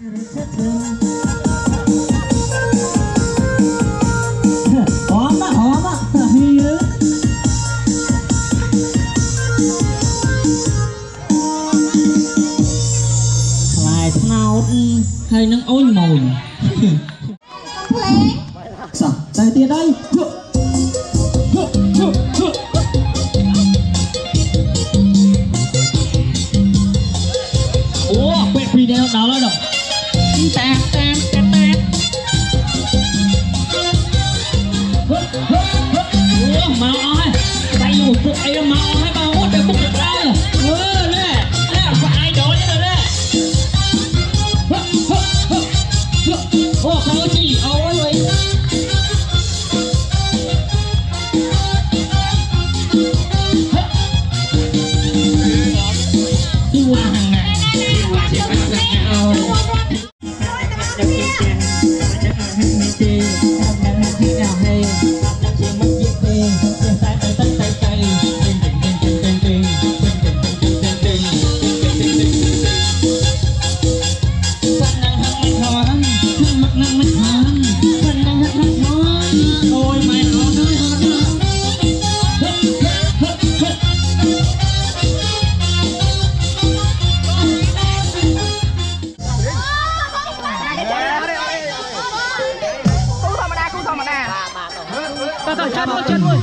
hay nâng ôi mồi sao tay tiền đây ủa quẹt video đó là đâu tạt ủa màu ơi tay một chút ấy màu hay màu để bút được đây nè phải đó nữa nè không có gì ôi vậy đi qua hàng ngày đi qua thì phải làm sao chân ơi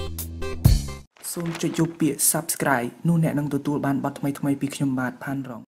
សូមចុចយកពាក្យ Subscribe នោះអ្នកនឹងទទួលបានបទថ្មីៗពីខ្ញុំបាទផានរង